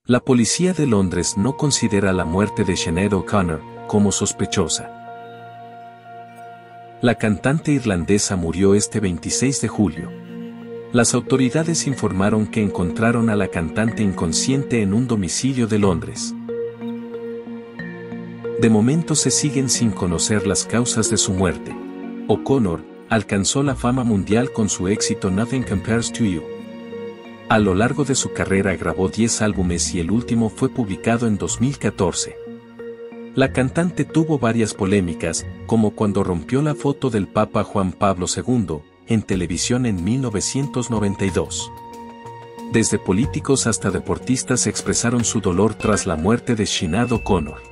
La policía de Londres no considera la muerte de Sinead O'Connor como sospechosa. La cantante irlandesa murió este 26 de julio. Las autoridades informaron que encontraron a la cantante inconsciente en un domicilio de Londres. De momento se siguen sin conocer las causas de su muerte. O'Connor alcanzó la fama mundial con su éxito Nothing Compares to You. A lo largo de su carrera grabó 10 álbumes y el último fue publicado en 2014. La cantante tuvo varias polémicas, como cuando rompió la foto del Papa Juan Pablo II, en televisión en 1992. Desde políticos hasta deportistas expresaron su dolor tras la muerte de Sinead O'Connor.